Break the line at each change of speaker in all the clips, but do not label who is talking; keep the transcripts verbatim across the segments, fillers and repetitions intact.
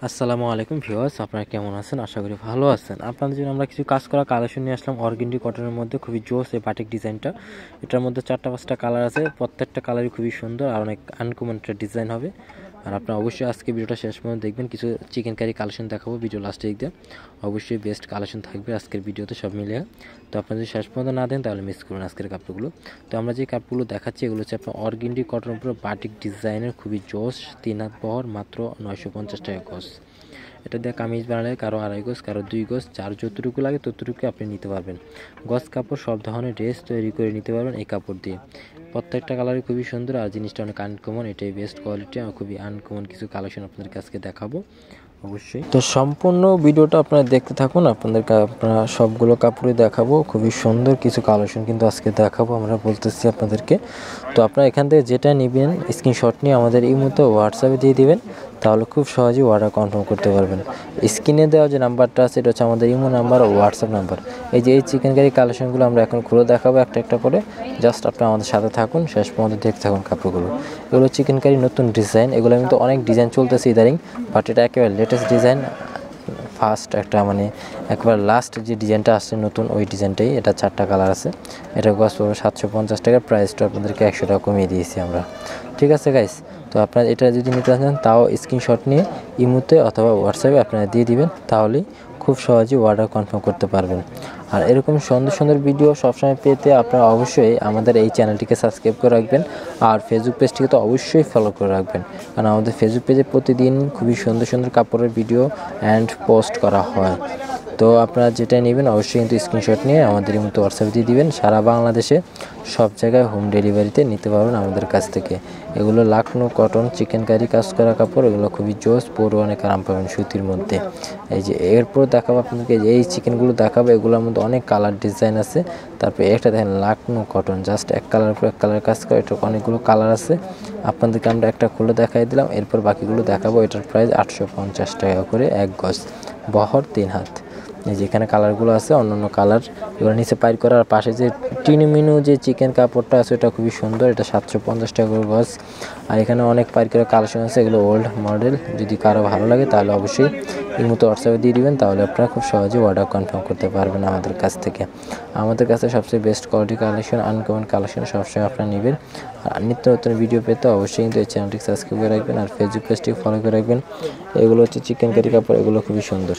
আসসালামু আলাইকুম ভিউয়ার্স, আপনারা কেমন আছেন? আশা করি ভালো আছেন। আপনাদের জন্য আমরা কিছু কাজ করা কালেকশন নিয়ে আসলাম অর্গেন্ডি কটনের মধ্যে। খুবই জোস এই বাটিক ডিজাইনটা। এটার মধ্যে চারটা পাঁচটা কালার আছে, প্রত্যেকটা কালারই খুবই সুন্দর আর অনেক আনকমন একটা ডিজাইন হবে। আর আপনারা অবশ্যই আজকে ভিডিওটা শেষ পর্যন্ত দেখবেন। কিছু চিকেন কারি কালেকশন দেখাবো ভিডিও লাস্টে দিক দিয়ে। অবশ্যই বেস্ট কালেকশন থাকবে আজকের ভিডিওতে সব মিলিয়ে। তো আপনারা যদি শেষ পর্যন্ত না দেন তাহলে মিস করুন আজকের কাপড়গুলো। তো আমরা যে কাপড়গুলো দেখাচ্ছি এগুলো হচ্ছে আপনার অর্গেন্ডি কটনের উপরে বাটিক ডিজাইনের খুবই জোস, তিন হাত বহর, মাত্র নয়শো পঞ্চাশ টাকা গজ। এটা দিয়ে কামিজ বানালে কারো আড়াই গজ, কারো দুই গজ, যার যতটুকু লাগে ততটুকু আপনি নিতে পারবেন। গজ কাপড় সব ধরনের ড্রেস তৈরি করে নিতে পারবেন এই কাপড় দিয়ে। প্রত্যেকটা কালারই খুবই সুন্দর আর জিনিসটা অনেক আনকমন। এটাই বেস্ট কোয়ালিটি আর খুবই আনকমন কিছু কালেকশন আপনাদের কাছে দেখাবো অবশ্যই। তো সম্পূর্ণ ভিডিওটা আপনারা দেখতে থাকুন। আপনাদেরকে আপনারা সবগুলো কাপড়ই দেখাবো, খুবই সুন্দর কিছু কালেকশন কিন্তু আজকে দেখাবো আমরা বলতেছি আপনাদেরকে। তো আপনারা এখান থেকে যেটা নেবেন স্ক্রিনশট নিয়ে আমাদের এই মতো হোয়াটসঅ্যাপে দিয়ে দিবেন, তাহলে খুব সহজেই অর্ডার কনফার্ম করতে পারবেন। স্ক্রিনে দেওয়া যে নাম্বারটা আছে এটা হচ্ছে আমাদের ইমো নাম্বার ও হোয়াটসঅ্যাপ নাম্বার। এই যে এই চিকেন কারি কালেকশনগুলো আমরা এখন খুলে দেখাবো একটা একটা করে। জাস্ট আপনারা আমাদের সাথে থাকুন, শেষ পর্যন্ত দেখতে থাকুন কাপড়গুলো। এগুলো চিকেন কারি নতুন ডিজাইন, এগুলো কিন্তু অনেক ডিজাইন চলতেছে ইদারিং, বাট এটা একেবারে লেটেস্ট ডিজাইন, ফার্স্ট একটা মানে একবার লাস্ট যে ডিজাইনটা আসছে নতুন ওই ডিজাইনটাই। এটা চারটা কালার আছে। এটা কস্ট পড়বে সাতশো পঞ্চাশ টাকা, প্রাইসটা আপনাদেরকে একশো টাকা কমিয়ে দিয়েছি আমরা। ঠিক আছে গাইস, তো আপনারা এটা যদি নিতে চান তাও স্ক্রিনশট নিয়ে ইমোতে অথবা হোয়াটসঅ্যাপে আপনারা দিয়ে দিবেন, তাহলেই খুব সহজেই অর্ডার কনফার্ম করতে পারবেন। আর এরকম সুন্দর সুন্দর ভিডিও সবসময় পেতে আপনারা অবশ্যই আমাদের এই চ্যানেলটিকে সাবস্ক্রাইব করে রাখবেন আর ফেসবুক পেজটিকে তো অবশ্যই ফলো করে রাখবেন, কারণ আমাদের ফেসবুক পেজে প্রতিদিন খুবই সুন্দর সুন্দর কাপড়ের ভিডিও অ্যান্ড পোস্ট করা হয়। তো আপনারা যেটা নেবেন অবশ্যই কিন্তু স্ক্রিনশট নিয়ে আমাদের এই মতো হোয়াটসঅ্যাপে দিয়ে দিবেন। সারা বাংলাদেশে সব জায়গায় হোম ডেলিভারিতে নিতে পারবেন আমাদের কাছ থেকে। এগুলো লাখনৌ কটন চিকেন কারি কাজ করা কাপড়, এগুলো খুবই জোস, পরে অনেক আরাম পাবেন সুতির মধ্যে। এই যে এরপর দেখাবো আপনাদেরকে এই চিকেনগুলো দেখাবো, এগুলোর মধ্যে অনেক কালার ডিজাইন আছে। তারপরে একটা দেখেন লাখনৌ কটন, জাস্ট এক কালার পর এক কালার কাজ করে, এটা অনেকগুলো কালার আছে। আপনাদেরকে আমরা একটা খুলে দেখাই দিলাম, এরপর বাকিগুলো দেখাবো। এটার প্রাইস আটশো পঞ্চাশ টাকা করে এক গজ, বহর তিন হাত। এই যে এখানে কালারগুলো আছে, অন্য অন্য কালার, এগুলো নিচে পাইর করার পাশে যে টিনিমিনু যে চিকেন কাপড়টা আছে এটা খুবই সুন্দর, এটা সাতশো পঞ্চাশ টাকা করে গজ। আর এখানে অনেক পাইর করা কালেকশন আছে, এগুলো ওল্ড মডেল। যদি কারো ভালো লাগে তাহলে অবশ্যই এই মতো হোয়াটসঅ্যাপে দিয়ে দিবেন, তাহলে আপনারা খুব সহজেই অর্ডার কনফার্ম করতে পারবেন আমাদের কাছ থেকে। আমাদের কাছে সবচেয়ে best quality collection, uncommon collection সবসময় আপনারা নেবেন। আর নিত্য নতুন ভিডিও পেতে অবশ্যই কিন্তু এই চ্যানেলটিকে সাবস্ক্রাইব করে রাখবেন আর ফেসবুক পেজটিকে ফলো করে রাখবেন। এগুলো হচ্ছে চিকেন কারি কাপড়, এগুলো খুবই সুন্দর।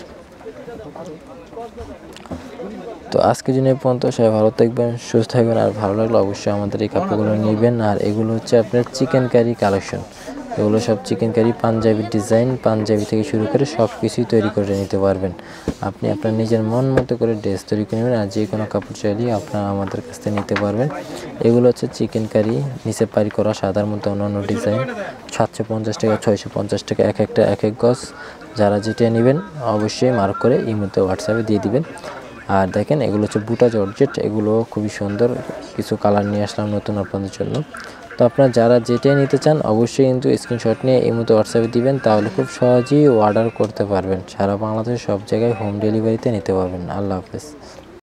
তো আজকে জন্য এই পর্যন্ত, সবাই ভালো থাকবেন, সুস্থ থাকবেন। আর ভালো লাগলে অবশ্যই আমাদের এই কাপড়গুলো নেবেন। আর এগুলো হচ্ছে আপনার চিকেন কারি কালেকশন, এগুলো সব চিকেন কারি পাঞ্জাবি ডিজাইন, পাঞ্জাবি থেকে শুরু করে সব কিছুই তৈরি করে নিতে পারবেন। আপনি আপনার নিজের মন মতো করে ড্রেস তৈরি করে নেবেন, আর যে কোনো কাপড় চাইলেই আপনারা আমাদের কাছ থেকে নিতে পারবেন। এগুলো হচ্ছে চিকেন কারি, নিচে পারি করা সাদার মতো অন্যান্য ডিজাইন, সাতশো পঞ্চাশ টাকা, ছয়শো পঞ্চাশ টাকা এক একটা এক এক গজ। যারা যেটা নেবেন অবশ্যই মার্ক করে ইমোতে হোয়াটসঅ্যাপে দিয়ে দিবেন। আর দেখেন এগুলো হচ্ছে বুটা জর্জেট, এগুলো খুবই সুন্দর কিছু কালার নিয়ে আসলাম নতুন আপনাদের জন্য। তো আপনারা যারা যেটাই নিতে চান অবশ্যই কিন্তু স্ক্রিনশট নিয়ে এই মতো হোয়াটসঅ্যাপে দিবেন, তাহলে খুব সহজেই অর্ডার করতে পারবেন। সারা বাংলাদেশের সব জায়গায় হোম ডেলিভারিতে নিতে পারবেন। আল্লাহ হাফেজ।